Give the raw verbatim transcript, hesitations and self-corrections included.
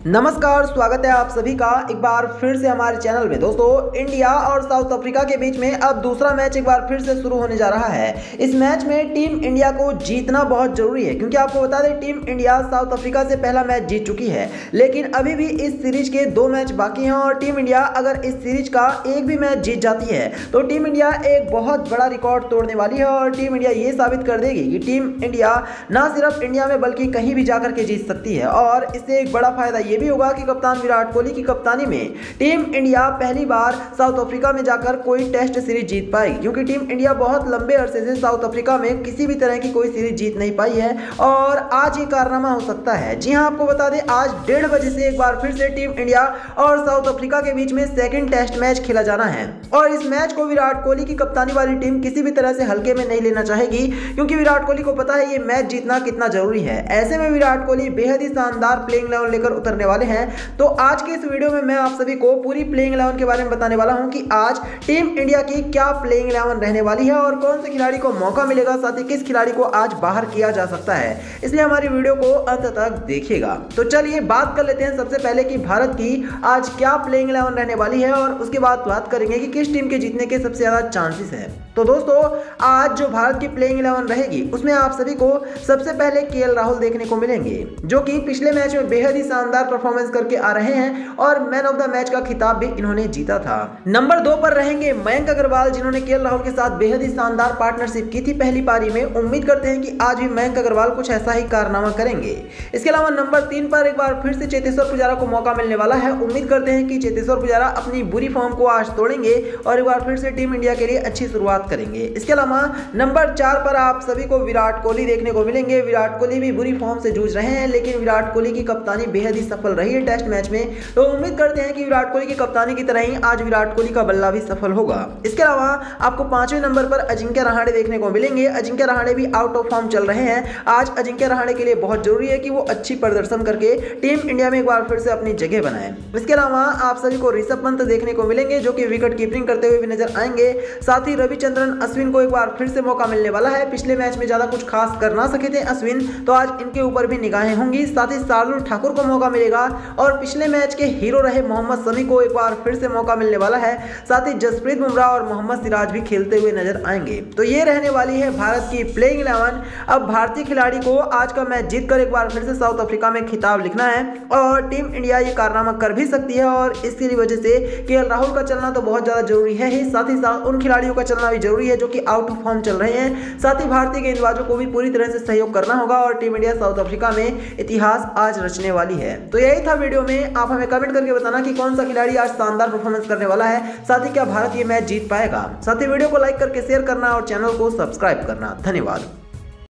नमस्कार, स्वागत है आप सभी का एक बार फिर से हमारे चैनल में। दोस्तों, इंडिया और साउथ अफ्रीका के बीच में अब दूसरा मैच एक बार फिर से शुरू होने जा रहा है। इस मैच में टीम इंडिया को जीतना बहुत जरूरी है, क्योंकि आपको बता दें टीम इंडिया साउथ अफ्रीका से पहला मैच जीत चुकी है, लेकिन अभी भी इस सीरीज के दो मैच बाकी हैं और टीम इंडिया अगर इस सीरीज का एक भी मैच जीत जाती है तो टीम इंडिया एक बहुत बड़ा रिकॉर्ड तोड़ने वाली है और टीम इंडिया ये साबित कर देगी कि टीम इंडिया ना सिर्फ इंडिया में बल्कि कहीं भी जाकर के जीत सकती है। और इससे एक बड़ा फायदा ये भी होगा कि कप्तान विराट कोहली की कप्तानी में टीम इंडिया पहली बार साउथ अफ्रीका में जाकर कोई टेस्ट सीरीज जीत पाएगी, क्योंकि टीम इंडिया बहुत लंबे अरसे से साउथ अफ्रीका में किसी भी तरह की कोई सीरीज जीत नहीं पाई है और आज ये कारनामा हो सकता है। जी हां, आपको बता दें आज डेढ़ बजे से एक बार फिर से टीम इंडिया और साउथ अफ्रीका के बीच में सेकंड टेस्ट मैच खेला जाना है और इस मैच को विराट कोहली की कप्तानी वाली टीम किसी भी तरह से हल्के में नहीं लेना चाहेगी, क्योंकि विराट कोहली को पता है ये मैच जीतना कितना जरूरी है। ऐसे में विराट कोहली बेहद ही शानदार प्लेइंग इलेवन लेकर उतरने वाले हैं। तो आज के इस वीडियो में मैं आप सभी को पूरी प्लेइंग इलेवन के बारे में बताने वाला हूं कि आज टीम इंडिया की क्या प्लेइंग इलेवन रहने वाली है और कौन से खिलाड़ी को मौका मिलेगा, साथ ही किस खिलाड़ी को आज बाहर किया जा सकता है। इसलिए हमारी वीडियो को अंत तक देखिएगा। तो चलिए बात कर लेते हैं सबसे पहले कि भारत की आज क्या प्लेइंग इलेवन रहने वाली है और उसके बाद बात करेंगे कि किस टीम के जीतने के सबसे ज्यादा चांसेस है। तो दोस्तों, आज जो भारत की प्लेइंग इलेवन रहेगी उसमें आप सभी को सबसे पहले केएल राहुल देखने को मिलेंगे, जो कि पिछले मैच में बेहद ही शानदार परफॉर्मेंस करके आ रहे हैं और मैन ऑफ द मैच का खिताब भी इन्होंने जीता था। नंबर दो पर रहेंगे मयंक अग्रवाल, जिन्होंने केएल राहुल के साथ बेहद ही शानदार पार्टनरशिप की थी पहली पारी में। उम्मीद करते हैं कि आज भी मयंक अग्रवाल कुछ ऐसा ही कारनामा करेंगे। इसके अलावा नंबर तीन पर एक बार फिर से चेतेश्वर पुजारा को मौका मिलने वाला है। उम्मीद करते हैं कि चेतेश्वर पुजारा अपनी बुरी फॉर्म को आज तोड़ेंगे और एक बार फिर से टीम इंडिया के लिए अच्छी शुरुआत करेंगे। इसके अलावा नंबर चार पर आप सभी को विराट कोहली देखने को मिलेंगे। विराट कोहली भी बुरी फॉर्म से जूझ रहे हैं, लेकिन विराट कोहली की कप्तानी बेहद ही सफल रही है टेस्ट मैच में, तो उम्मीद करते हैं कि विराट कोहली की कप्तानी की तरह ही आज विराट कोहली का बल्ला भी सफल होगा। इसके अलावा आपको पांचवें नंबर पर अजिंक्य रहाणे देखने को मिलेंगे। अजिंक्य रहाणे भी आउट ऑफ फॉर्म चल रहे हैं। आज अजिंक्य रहाणे के लिए बहुत जरूरी है कि वो अच्छी प्रदर्शन करके टीम इंडिया में एक बार फिर से अपनी जगह बनाए। इसके अलावा आप सभी को ऋषभ पंत देखने को मिलेंगे, जो कि विकेट कीपिंग करते हुए भी नजर आएंगे। साथ ही रविचंद्रन अश्विन को एक बार फिर से मौका मिलने वाला है। पिछले मैच में ज्यादा कुछ खास कर ना सके थे अश्विन, तो आज इनके ऊपर भी निगाहें होंगी। साथ ही शार्दुल ठाकुर को मौका मिलेगा और पिछले मैच के हीरो रहे मोहम्मद शमी को एक बार फिर से मौका मिलने वाला है। साथ ही जसप्रीत बुमराह और मोहम्मद सिराज भी खेलते हुए नजर आएंगे। तो ये रहने वाली है भारत की प्लेइंग इलेवन। अब भारतीय खिलाड़ी को आज का मैच जीतकर एक बार फिर से साउथ अफ्रीका में खिताब लिखना है और टीम इंडिया ये कारनामा कर भी सकती है और इसकी वजह से केएल राहुल का चलना तो बहुत ज्यादा जरूरी है ही, साथ ही साथ उन खिलाड़ियों का चलना भी जरूरी है जो कि आउट ऑफ फॉर्म चल रहे हैं। साथ ही भारतीय गेंदबाजों को भी पूरी तरह से सहयोग करना होगा और टीम इंडिया साउथ अफ्रीका में इतिहास आज रचने वाली है। तो यही था वीडियो में। आप हमें कमेंट करके बताना कि कौन सा खिलाड़ी आज शानदार परफॉर्मेंस करने वाला है, साथ ही क्या भारत ये मैच जीत पाएगा। साथ ही वीडियो को लाइक करके शेयर करना और चैनल को सब्सक्राइब करना। धन्यवाद।